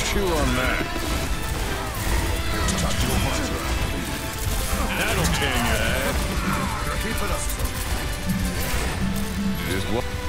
Chew on that. That'll tame your ass. Keep it up. Just what?